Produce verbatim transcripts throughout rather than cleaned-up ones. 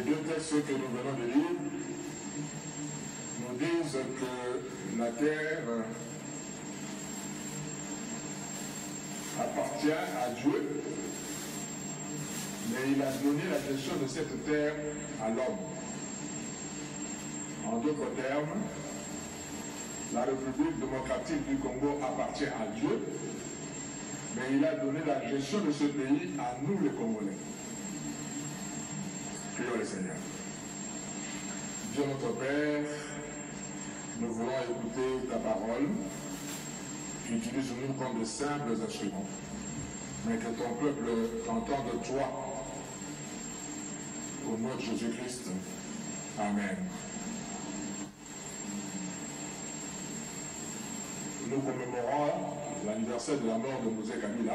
Les deux textes que nous venons de lire nous disent que la terre appartient à Dieu, mais il a donné la gestion de cette terre à l'homme. En d'autres termes, la République démocratique du Congo appartient à Dieu, mais il a donné la gestion de ce pays à nous les Congolais. Prions le Seigneur. Dieu notre Père, nous voulons écouter ta parole. Tu utilises nous comme de simples instruments, mais que ton peuple t'entende toi. Au nom de Jésus-Christ. Amen. Nous commémorons l'anniversaire de la mort de Mosé Kabila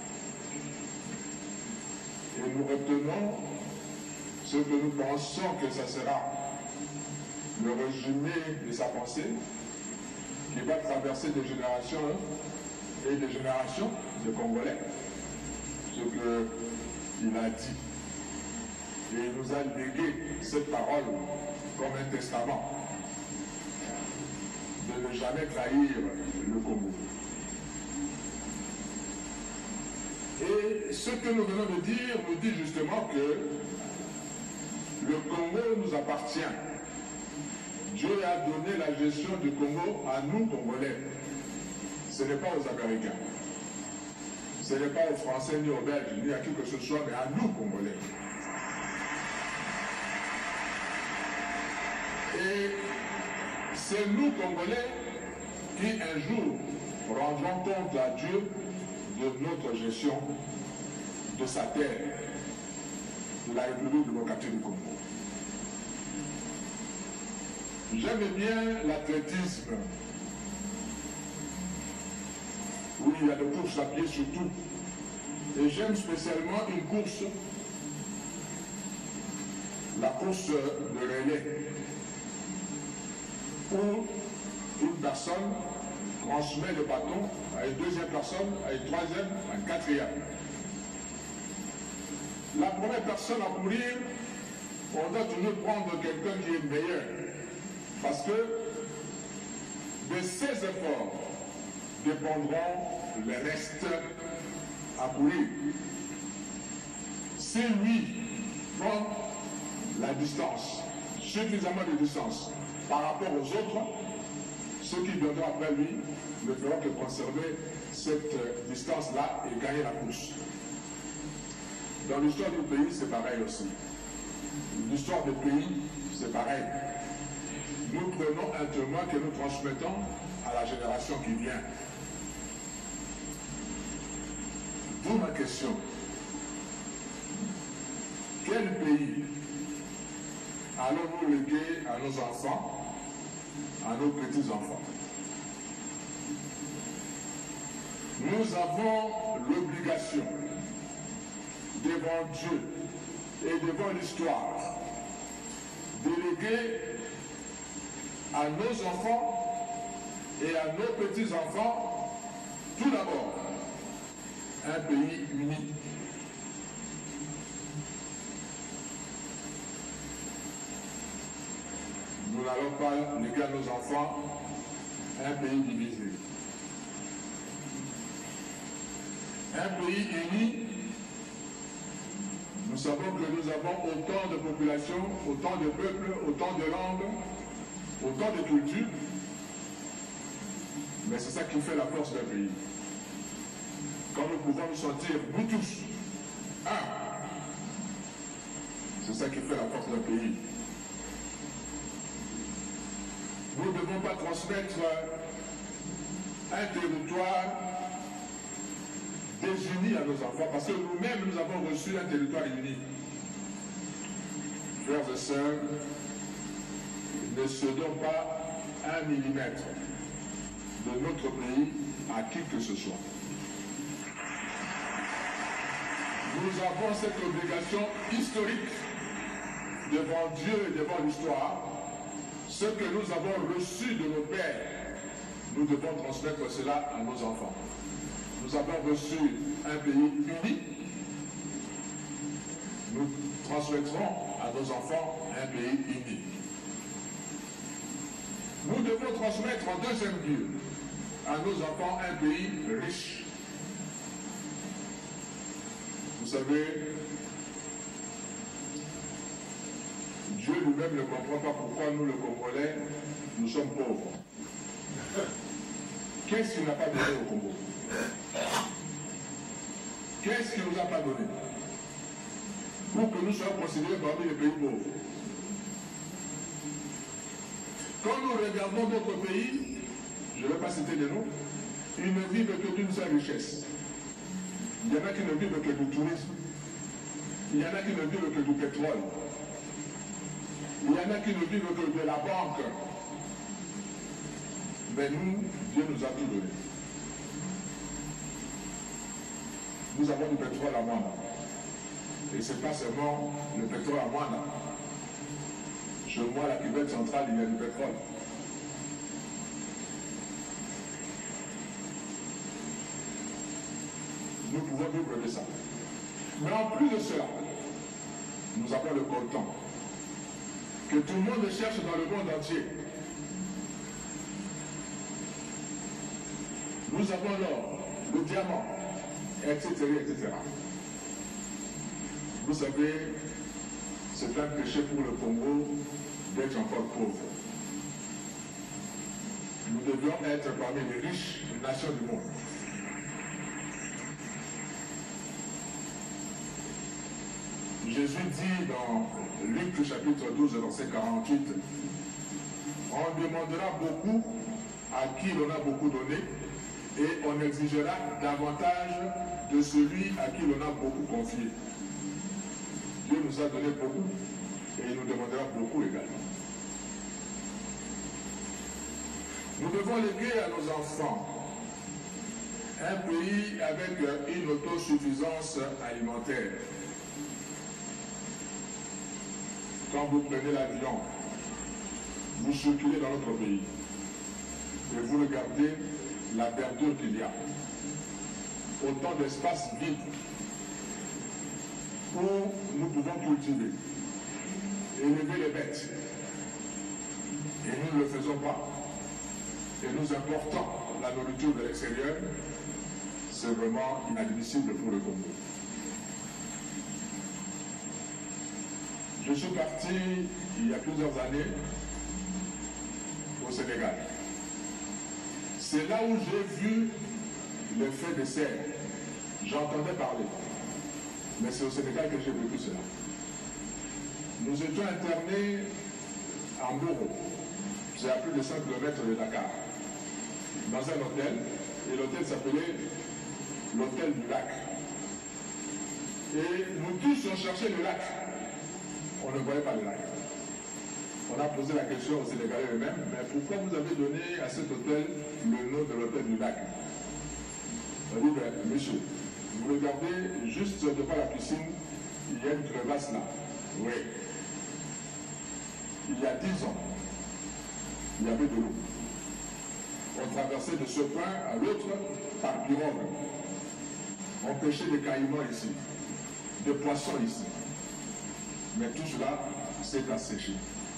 et nous retenons ce que nous pensons que ce sera le résumé de sa pensée qui va traverser des générations et des générations de Congolais, ce qu'il a dit. Et il nous a légué cette parole comme un testament de ne jamais trahir le Congo. Et ce que nous venons de dire nous dit justement que le Congo nous appartient. Dieu a donné la gestion du Congo à nous, Congolais. Ce n'est pas aux Américains. Ce n'est pas aux Français, ni aux Belges, ni à qui que ce soit, mais à nous, Congolais. Et c'est nous, Congolais, qui un jour rendrons compte à Dieu de notre gestion de sa terre, de la République démocratique du Congo. J'aime bien l'athlétisme, où il y a des courses à pied surtout. Et j'aime spécialement une course, la course de relais, où une personne transmet le bâton à une deuxième personne, à une troisième, à une quatrième. La première personne à courir, on doit toujours prendre quelqu'un qui est meilleur. Parce que de ses efforts dépendront les restes à courir. Si lui prend la distance, suffisamment de distance par rapport aux autres, ceux qui viendront après lui ne feront que conserver cette distance-là et gagner la course. Dans l'histoire du pays, c'est pareil aussi. L'histoire du pays, c'est pareil. Nous prenons un témoin que nous transmettons à la génération qui vient. D'où ma question. Quel pays allons-nous léguer à nos enfants, à nos petits-enfants? Nous avons l'obligation devant Dieu et devant l'histoire de léguer à nos enfants et à nos petits-enfants, tout d'abord, un pays uni. Nous n'allons pas léguer à nos enfants un pays divisé. Un pays uni, nous savons que nous avons autant de populations, autant de peuples, autant de langues, autant de cultures, mais c'est ça qui fait la force d'un pays. Quand nous pouvons nous sentir, nous tous, un, c'est ça qui fait la force d'un pays. Nous ne devons pas transmettre un territoire désuni à nos enfants, parce que nous-mêmes, nous avons reçu un territoire uni. Frères et sœurs, ne cédons pas un millimètre de notre pays à qui que ce soit. Nous avons cette obligation historique devant Dieu et devant l'histoire. Ce que nous avons reçu de nos pères, nous devons transmettre cela à nos enfants. Nous avons reçu un pays uni. Nous transmettrons à nos enfants un pays uni. Nous devons transmettre en deuxième lieu à nos enfants un pays riche. Vous savez, Dieu lui-même ne comprend pas pourquoi nous, le Congolais, nous sommes pauvres. Qu'est-ce qu'il n'a pas donné au Congo? Qu'est-ce qu'il ne nous a pas donné pour que nous soyons considérés parmi les pays pauvres? Quand nous regardons d'autres pays, je ne vais pas citer des noms, ils ne vivent que d'une seule richesse. Il y en a qui ne vivent que du tourisme. Il y en a qui ne vivent que du pétrole. Il y en a qui ne vivent que de la banque. Mais nous, Dieu nous a tout donné. Nous avons du pétrole à Mwana. Et ce n'est pas seulement le pétrole à Mwana. Chez moi, la cuvette centrale, il y a du pétrole. Nous pouvons vivre de ça. Mais en plus de cela, nous avons le coltan, que tout le monde cherche dans le monde entier. Nous avons l'or, le diamant, et cetera, et cetera. Vous savez, c'est un péché pour le Congo d'être encore pauvre. Nous devions être parmi les riches nations du monde. Jésus dit dans Luc chapitre douze, verset quarante-huit, on demandera beaucoup à qui l'on a beaucoup donné et on exigera davantage de celui à qui l'on a beaucoup confié. Dieu nous a donné beaucoup et il nous demandera beaucoup également. Nous devons léguer à nos enfants un pays avec une autosuffisance alimentaire. Quand vous prenez l'avion, vous circulez dans notre pays et vous regardez la verdure qu'il y a. Autant d'espace vide où nous pouvons cultiver, élever les bêtes. Et nous ne le faisons pas. Et nous importons la nourriture de l'extérieur. C'est vraiment inadmissible pour le Congo. Je suis parti il y a plusieurs années au Sénégal. C'est là où j'ai vu le fait de serre. J'entendais parler. Mais c'est au Sénégal que j'ai vécu cela. Nous étions internés en Mboro. C'est à plus de cent kilomètres de Dakar. Dans un hôtel. Et l'hôtel s'appelait l'hôtel du lac. Et nous tous on cherchait le lac. On ne voyait pas le lac. On a posé la question aux Sénégalais eux-mêmes, mais pourquoi vous avez donné à cet hôtel le nom de l'hôtel du lac? On dit, ben, monsieur, vous regardez juste devant la piscine, il y a une crevasse là. Oui. Il y a dix ans, il y avait de l'eau. On traversait de ce point à l'autre par pirogue. On pêchait des caïmans ici, des poissons ici. Mais tout cela s'est asséché.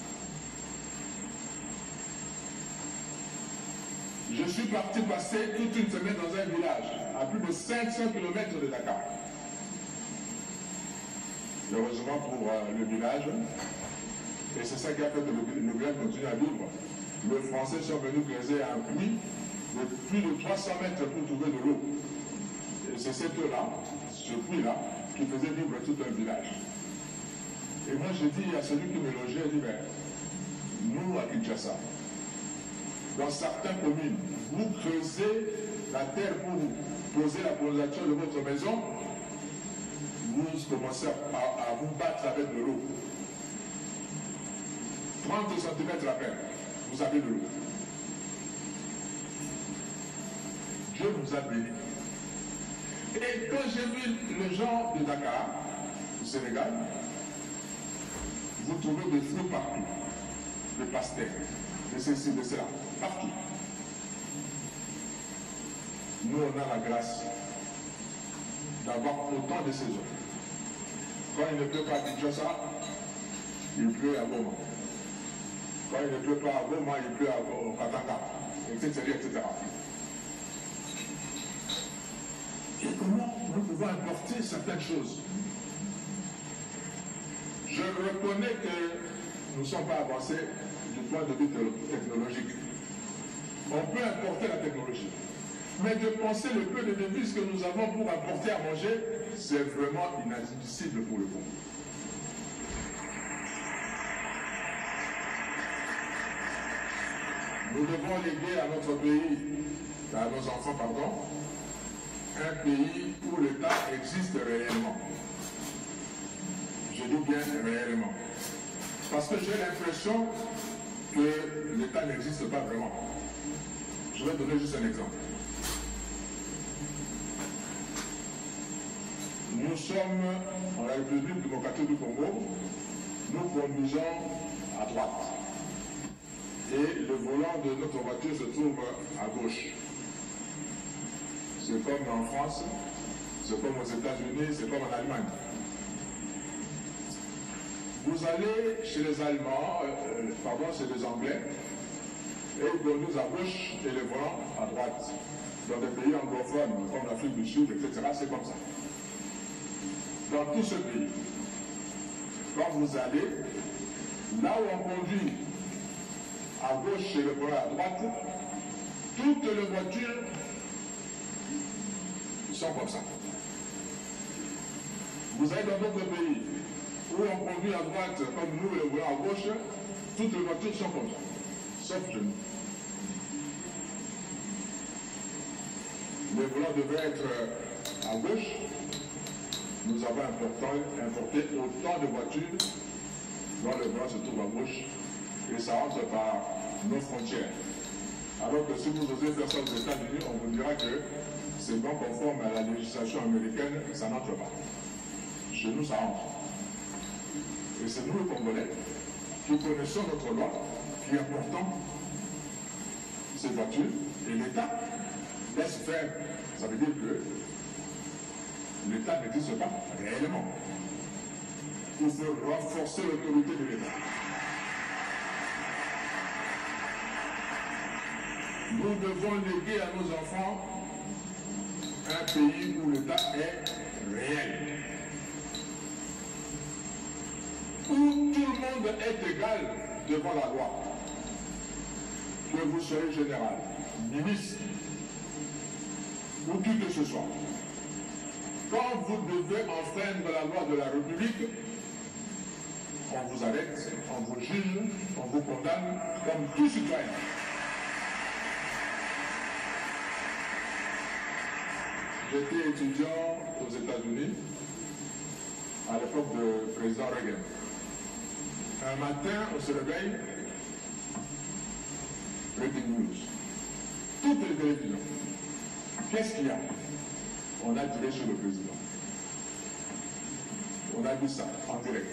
Je suis parti passer toute une semaine dans un village, à plus de cinq cents kilomètres de Dakar. Heureusement pour euh, le village, et c'est ça qui a fait que le, le village continue à vivre. Les Français sont venus creuser un puits de plus de trois cents mètres pour trouver de l'eau. Et c'est cette eau-là, ce puits-là, qui faisait vivre tout un village. Et moi je dis à celui qui me logeait, je dis, ben, nous à Kinshasa, dans certaines communes, vous creusez la terre pour vous poser la fondation de votre maison, vous commencez à, à vous battre avec de l'eau. trente centimètres à peine, vous avez de l'eau. Dieu nous a bénis. Et quand j'ai vu les gens de Dakar, au Sénégal, vous trouvez des fruits partout, des pastèques, de ceci, de cela, partout. Nous, on a la grâce d'avoir autant de saisons. Quand il ne pleut pas à Kinshasa, il pleut à Goma. Quand il ne pleut pas à Goma, il pleut à, au Katanga, et cetera, et cetera. Et comment nous pouvons importer certaines choses? Je reconnais que nous ne sommes pas avancés du point de vue technologique. On peut importer la technologie. Mais de penser le peu de devises que nous avons pour apporter à manger, c'est vraiment inadmissible pour le Congo. Nous devons léguer à notre pays, à nos enfants, pardon, un pays où l'État existe réellement. Je dis bien réellement. Parce que j'ai l'impression que l'État n'existe pas vraiment. Je vais donner juste un exemple. Nous sommes en la République démocratique du Congo, nous conduisons à droite. Et le volant de notre voiture se trouve à gauche. C'est comme en France, c'est comme aux États-Unis, c'est comme en Allemagne. Vous allez chez les Allemands, euh, pardon, chez les Anglais, et ils conduisent à gauche et le volant à droite. Dans des pays anglophones, comme l'Afrique du Sud, et cetera, c'est comme ça. Dans tout ce pays, quand vous allez, là où on conduit à gauche et le volant à droite, toutes les voitures sont comme ça. Vous allez dans d'autres pays où on conduit à droite comme nous et le volant à gauche, toutes les voitures sont comme ça, sauf chez nous. Les volants devaient être à gauche. Nous avons importé autant de voitures dont le volant se trouve à gauche et ça entre par nos frontières. Alors que si vous osez faire ça aux États-Unis, on vous dira que c'est non conforme à la législation américaine, ça n'entre pas. Chez nous, ça entre. Et c'est nous, les Congolais, qui connaissons notre loi, qui importons ces voitures, et l'État laisse faire. Ça veut dire que l'État n'existe pas réellement. Il faut renforcer l'autorité de l'État. Nous devons léguer à nos enfants un pays où l'État est réel. Où tout le monde est égal devant la loi. Que vous soyez général, ministre, ou qui que ce soit. Quand vous devez enfreindre la loi de la République, on vous arrête, on vous juge, on vous condamne comme tout citoyen. J'étais étudiant aux États-Unis à l'époque du président Reagan. Un matin, on se réveille, breaking news. Toutes les télévisions. Qu'est-ce qu'il y a? On a tiré sur le président. On a vu ça en direct.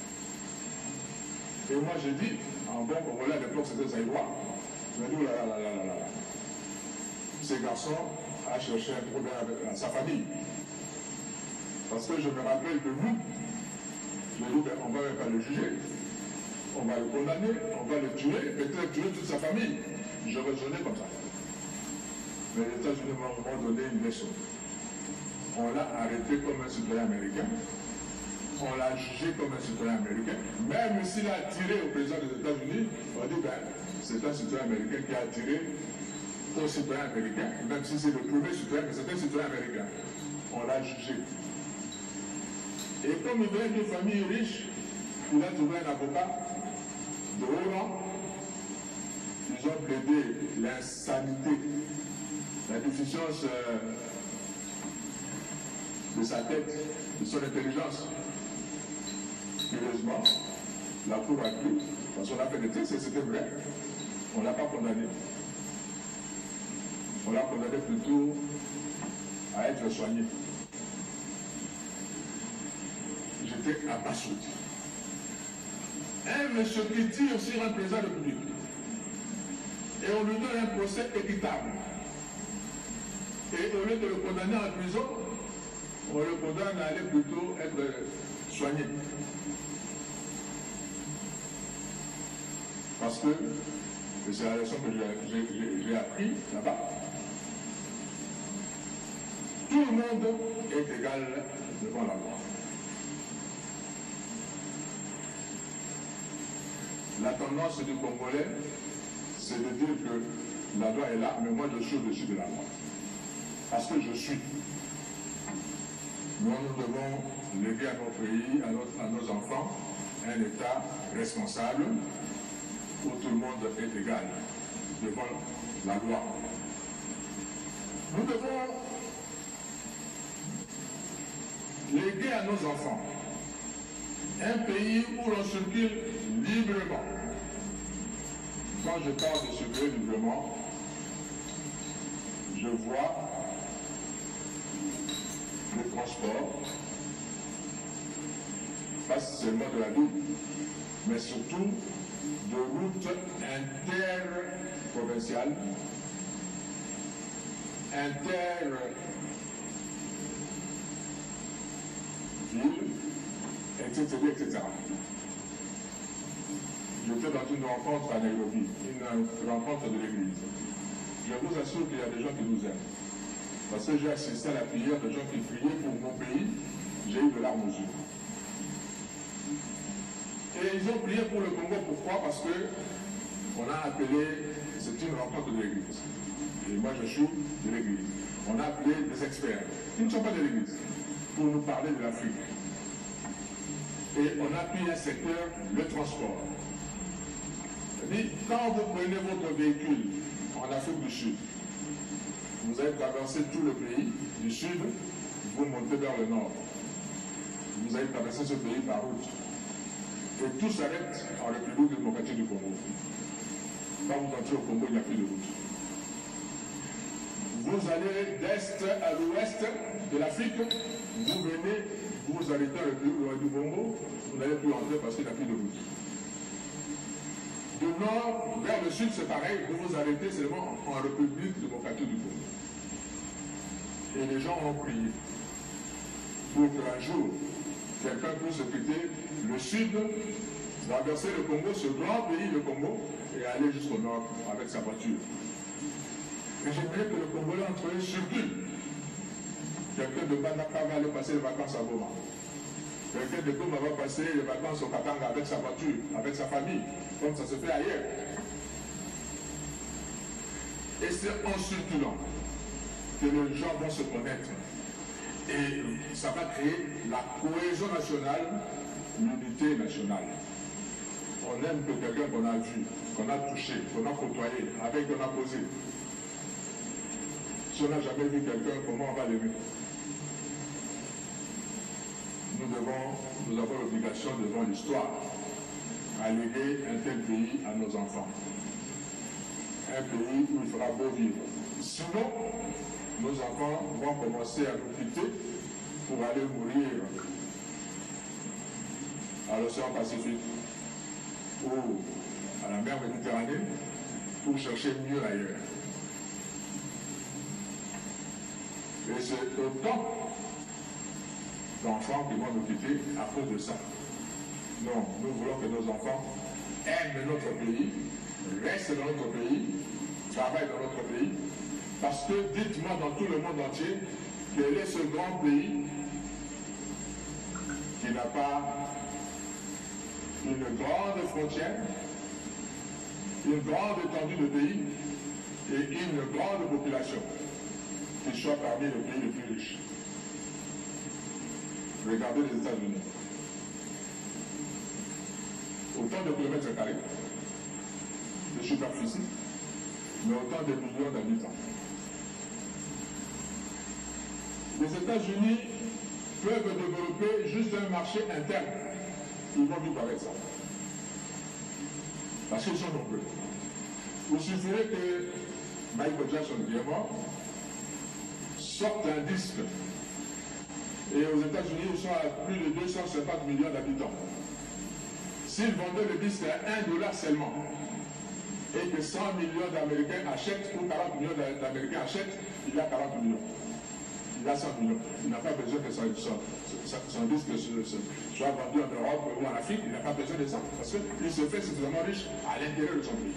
Et moi j'ai dit, en bon congolais à l'époque c'était Zaïrois, je me dis, oh là là là là là là. Ces garçons a cherché un problème avec sa famille. Parce que je me rappelle que nous, je dis, ben, on ne va même pas le juger. On va le condamner, on va le tuer, peut-être tuer toute sa famille. Je raisonnais comme ça. Mais les États-Unis m'ont donné une leçon. On l'a arrêté comme un citoyen américain. On l'a jugé comme un citoyen américain. Même s'il a tiré au président des États-Unis, on dit, ben, c'est un citoyen américain qui a tiré au citoyen américain, même si c'est le premier citoyen, mais c'est un citoyen américain. On l'a jugé. Et comme il vient d'une famille riche, il a trouvé un avocat de haut rang. Ils ont plaidé l'insanité, la déficience euh, de sa tête, de son intelligence. Curieusement, la cour a cru, parce qu'on a fait des tests et c'était vrai. On ne l'a pas condamné. On l'a condamné plutôt à être soigné. J'étais abasourdi. Un monsieur qui tire sur un président de la République et on lui donne un procès équitable. Et au lieu de le condamner en prison, on le condamne à aller plutôt être soigné. Parce que, et c'est la leçon que j'ai appris là-bas, tout le monde est égal devant la loi. La tendance du Congolais, c'est de dire que la loi est là, mais moi je suis au-dessus de la loi. Parce que je suis. Nous, nous devons léguer à notre pays, à, notre, à nos enfants, un État responsable où tout le monde est égal devant la loi. Nous devons léguer à nos enfants un pays où l'on circule librement. Quand je parle de circuler librement, je vois le transport, pas seulement de la ville, mais surtout de routes interprovinciales, inter-villes, et cetera, et cetera. J'étais dans une rencontre à Nairobi, une rencontre de l'église. Je vous assure qu'il y a des gens qui nous aiment. Parce que j'ai assisté à la prière de gens qui priaient pour mon pays, j'ai eu de larmes aux yeux. Et ils ont prié pour le Congo, pourquoi? Parce que on a appelé, c'est une rencontre de l'église. Et moi je suis de l'église. On a appelé des experts, qui ne sont pas de l'église, pour nous parler de l'Afrique. Et on a pris un secteur, le transport. C'est-à-dire, quand vous prenez votre véhicule en Afrique du Sud, vous allez traverser tout le pays du Sud, vous montez vers le Nord. Vous allez traverser ce pays par route. Et tout s'arrête en République démocratique du Congo. Quand vous entrez au Congo, il n'y a plus de route. Vous allez d'est à l'ouest de l'Afrique, vous venez, vous vous arrêtez à République du Congo, vous n'allez plus entrer parce qu'il n'y a plus de route. Du nord vers le sud, c'est pareil, vous vous arrêtez seulement en République démocratique du Congo. Et les gens ont prié pour qu'un jour, quelqu'un puisse quitter le sud, traverser le Congo, ce grand pays, le Congo, et aller jusqu'au nord avec sa voiture. Et j'aimerais que le Congolais entre eux circule. Quelqu'un de Bandaka va aller passer les vacances à Goma. Quelqu'un de Goma va passer les vacances au Katanga avec sa voiture, avec sa famille, comme ça se fait ailleurs. Et c'est en circulant que les gens vont se connaître. Et ça va créer la cohésion nationale, l'unité nationale. On aime que quelqu'un qu'on a vu, qu'on a touché, qu'on a côtoyé, avec qu'on a posé. Si on n'a jamais vu quelqu'un, comment on va l'aimer? Nous devons, nous avons l'obligation devant l'histoire à léguer un tel pays à nos enfants. Un pays où il fera beau vivre. Sinon, nos enfants vont commencer à nous quitter pour aller mourir à l'océan Pacifique ou à la mer Méditerranée pour chercher mieux ailleurs. Et c'est autant d'enfants qui vont nous quitter à cause de ça. Non, nous voulons que nos enfants aiment notre pays, restent dans notre pays, travaillent dans notre pays, parce que dites-moi dans tout le monde entier, quel est ce grand pays qui n'a pas une grande frontière, une grande étendue de pays et une grande population qui soit parmi les pays les plus riches. Regardez les États-Unis. Autant de kilomètres carrés de superficie, mais autant de millions d'habitants. Les États-Unis peuvent développer juste un marché interne. Ils vont vivre avec ça. Parce qu'ils sont nombreux. Il suffirait que Michael Jackson, qui est mort, sorte un disque. Et aux États-Unis, ils sont à plus de deux cent cinquante millions d'habitants. S'ils vendaient le disque à un dollar seulement, et que cent millions d'Américains achètent, ou quarante millions d'Américains achètent, il y a quarante millions. il a cent millions. Il n'a pas besoin que son, son, son, son disque soit vendu en Europe ou en Afrique. Il n'a pas besoin de ça. Parce qu'il se fait suffisamment riche à l'intérieur de son pays.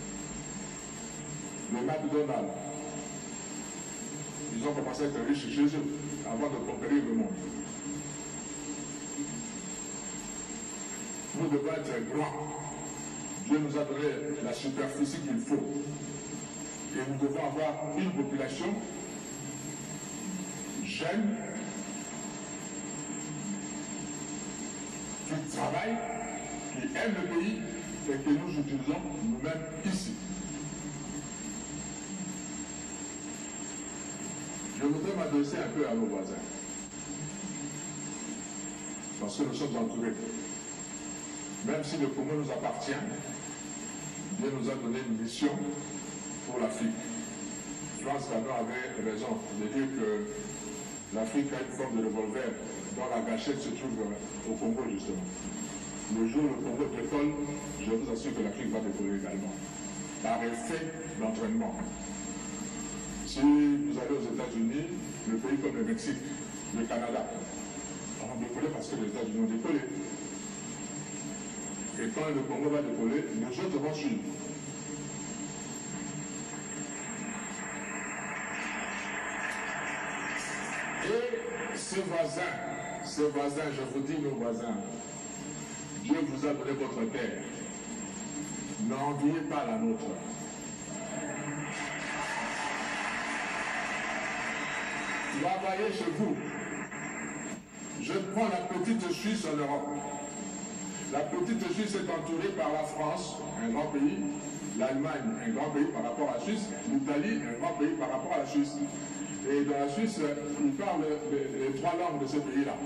Le McDonald's, ils ont commencé à être riches chez eux avant de conquérir le monde. Nous devons être grands. Dieu nous a donné la superficie qu'il faut. Et nous devons avoir une population jeune, qui travaille, qui aime le pays et que nous utilisons nous-mêmes ici. Je voudrais m'adresser un peu à nos voisins. Parce que nous sommes entourés. Même si le Congo nous appartient, Dieu nous a donné une mission pour l'Afrique. France Fanon avait raison de dire que l'Afrique a une forme de revolver dont la gâchette se trouve au Congo justement. Le jour où le Congo décolle, je vous assure que l'Afrique va décoller également, par effet d'entraînement. Si vous allez aux États-Unis, le pays comme le Mexique, le Canada, on va décoller parce que les États-Unis ont décollé. Et quand le Congo va décoller, les autres vont suivre. Et ces voisins, ces voisins, je vous dis nos voisins, Dieu vous a donné votre terre. N'enviez pas la nôtre. Travaillez chez vous. Je prends la petite Suisse en Europe. La petite Suisse est entourée par la France, un grand pays, l'Allemagne, un grand pays par rapport à la Suisse, l'Italie, un grand pays par rapport à la Suisse. Et dans la Suisse, ils parlent les, les trois langues de ce pays-là.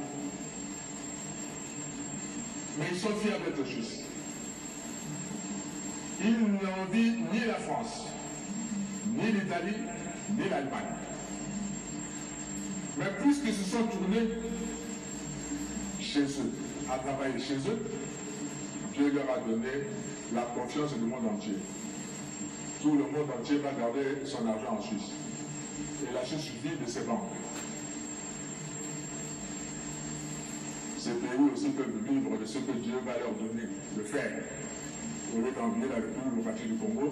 Mais ils sont fiers d'être Suisses. Ils n'envient ni la France, ni l'Italie, ni l'Allemagne. Mais puisqu'ils se sont tournés chez eux, à travailler chez eux, Dieu leur a donné la confiance du monde entier. Tout le monde entier va garder son argent en Suisse. Et la Suisse vit de ses banques. Ces pays aussi peuvent vivre de ce que Dieu va leur donner de faire. Au lieu d'envier la République démocratique du Congo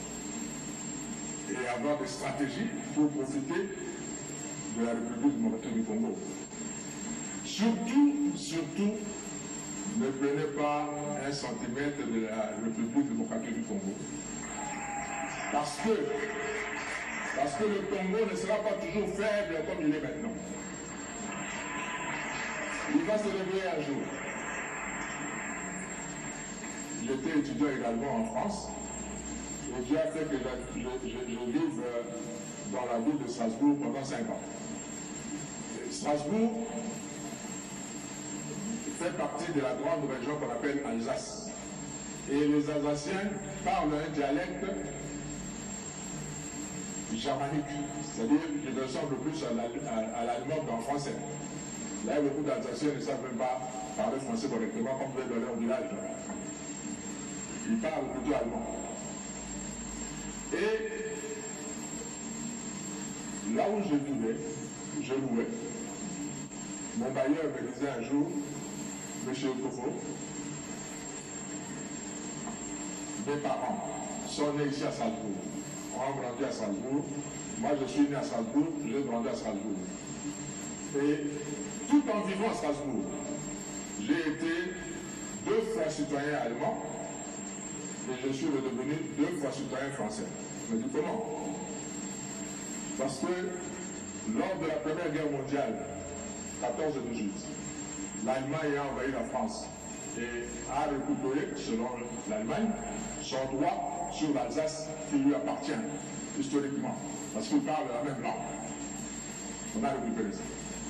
et avoir des stratégies pour profiter de la République démocratique du Congo. Surtout, surtout, ne prenez pas un centimètre de la République démocratique du Congo. Parce que, parce que le Congo ne sera pas toujours faible comme il est maintenant. Il va se réveiller un jour. J'étais étudiant également en France, et Dieu a fait que je, je, je, je vive dans la ville de Strasbourg pendant cinq ans. Et Strasbourg fait partie de la grande région qu'on appelle Alsace. Et les Alsaciens parlent un dialecte germanique, c'est-à-dire qu'il ressemble plus à l'allemand qu'en français. Là, beaucoup d'Alsaciens ne savent même pas parler français correctement comme vous êtes dans leur village. Ils parlent plutôt allemand. Et là où je vivais, je louais. Mon bailleur me disait un jour, Monsieur Kofo, mes parents sont nés ici à Strasbourg. On a grandi à Strasbourg. Moi, je suis né à Strasbourg, j'ai grandi à Strasbourg. Et tout en vivant à Strasbourg, j'ai été deux fois citoyen allemand et je suis redevenu deux fois citoyen français. Je me dis comment? Parce que lors de la Première Guerre mondiale, quatorze dix-huit, l'Allemagne a envahi la France et a récupéré, selon l'Allemagne, son droit sur l'Alsace qui lui appartient historiquement, parce qu'il parle la même langue. On a récupéré ça.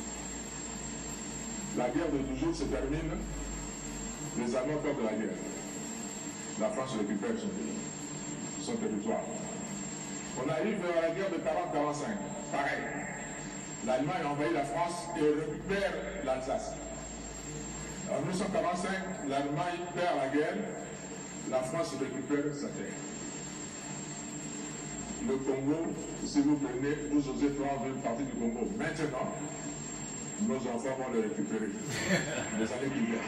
La guerre de dix-huit se termine, les Allemands perdent de la guerre. La France récupère son pays, son territoire. On arrive à la guerre de quarante quarante-cinq, pareil. L'Allemagne envahit la France et récupère l'Alsace. En mille neuf cent quarante-cinq, l'Allemagne perd la guerre, la France récupère sa terre. le Congo, si vous venez, vous osez prendre une partie du Congo maintenant, nos enfants vont le récupérer les années qui viennent.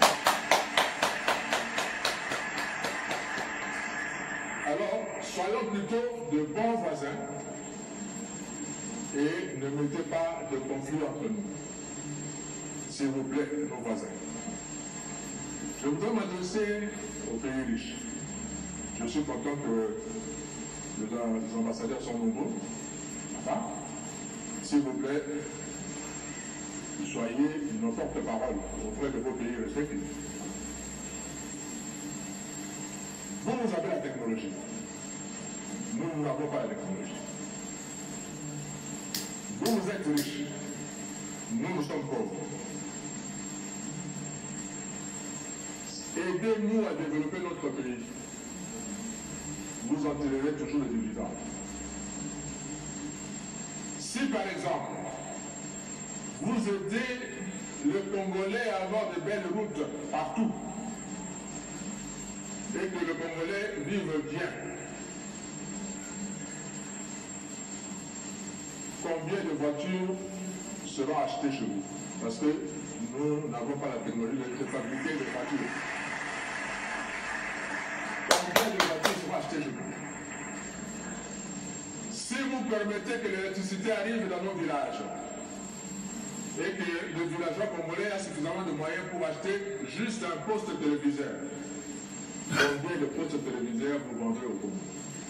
Alors, soyons plutôt de bons voisins et ne mettez pas de conflit entre nous. S'il vous plaît, nos voisins. Je voudrais m'adresser aux pays riches. Je suis content que les ambassadeurs sont nombreux. Enfin, s'il vous plaît, soyez nos porte-parole auprès de vos pays respectifs. Vous, vous avez la technologie. Nous, nous n'avons pas la technologie. Vous, vous êtes riches. Nous, nous sommes pauvres. Aidez-nous à développer notre pays. Vous en tirerez toujours les dividendes. Si, par exemple, vous aidez le Congolais à avoir de belles routes partout, et que le Congolais vive bien, combien de voitures seront achetées chez vous? Parce que nous n'avons pas la technologie de fabriquer des voitures. Combien de voitures seront achetées chez vous? Si vous permettez que l'électricité arrive dans nos villages, et que le villageois congolais a suffisamment de moyens pour acheter juste un poste téléviseur, combien de postes téléviseurs vous vendrez au Congo?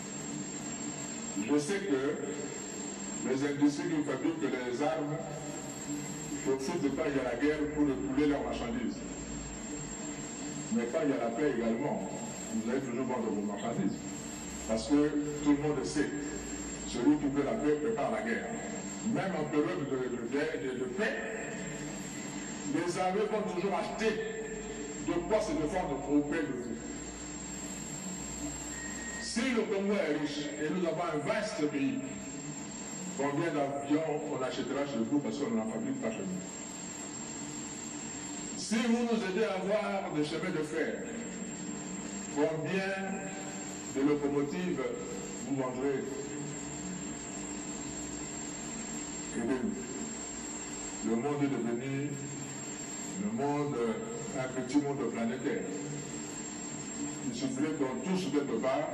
Je sais que les industries qui fabriquent les armes profitent de quand il y a la guerre pour écouler leurs marchandises. Mais quand il y a la paix également, vous allez toujours vendre vos marchandises. Parce que tout le monde sait, celui qui veut la paix prépare la guerre. Même en période de, de, de, de paix, les armées vont toujours acheter de quoi se défendre auprès de vous. Si le Congo est riche et nous avons un vaste pays, combien d'avions on achètera chez vous parce qu'on n'en fabrique pas chez nous? Si vous nous aidez à avoir des chemins de fer, combien de locomotives vous vendrez? Aidez-nous. Le monde est devenu le monde, un petit monde planétaire. Il suffirait qu'on touche quelque part,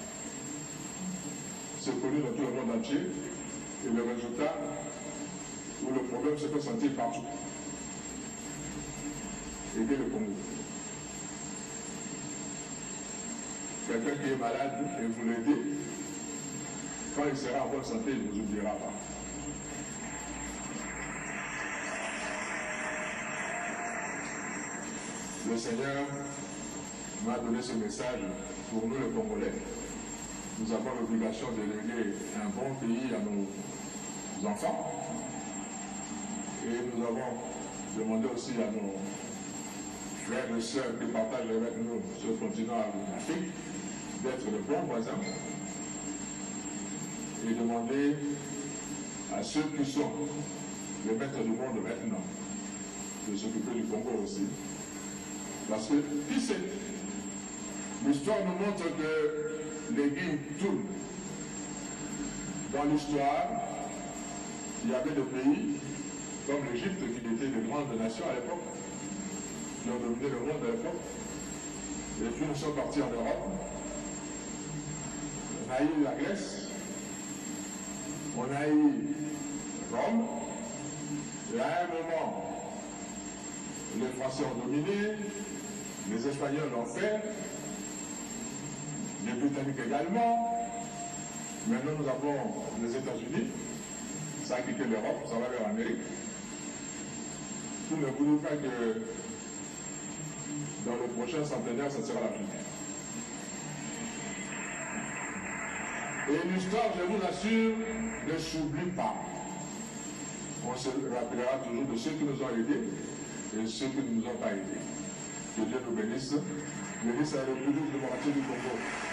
c'est connu dans tout le monde entier, et le résultat, où le problème se fait sentir partout. Aidez le Congo. Quelqu'un qui est malade et vous l'aidez, quand il sera en bonne santé, il ne vous oubliera pas. Le Seigneur m'a donné ce message pour nous les Congolais. Nous avons l'obligation de léguer un bon pays à nos enfants. Et nous avons demandé aussi à nos frères et sœurs qui partagent avec nous ce continent afrique d'être de bons voisins. Et demander à ceux qui sont les maîtres du monde maintenant de s'occuper du Congo aussi. Parce que, qui sait, l'histoire nous montre que les guilles tournent. Dans l'histoire, il y avait des pays comme l'Égypte qui étaient de grandes nations à l'époque, qui ont dominé le monde à l'époque, et puis nous sommes partis en Europe. On a eu la Grèce, on a eu Rome, et à un moment, les Français ont dominé, les Espagnols l'ont fait, les Britanniques également. Maintenant, nous avons les États-Unis, ça a quitté l'Europe, ça va vers l'Amérique. Vous ne voulez pas que dans le prochain centenaire, ça sera l'Afrique. Et l'histoire, je vous assure, ne s'oublie pas. On se rappellera toujours de ceux qui nous ont aidés et ceux qui ne nous ont pas aidés. Que Dieu nous bénisse. Bénisse la République démocratique du Congo.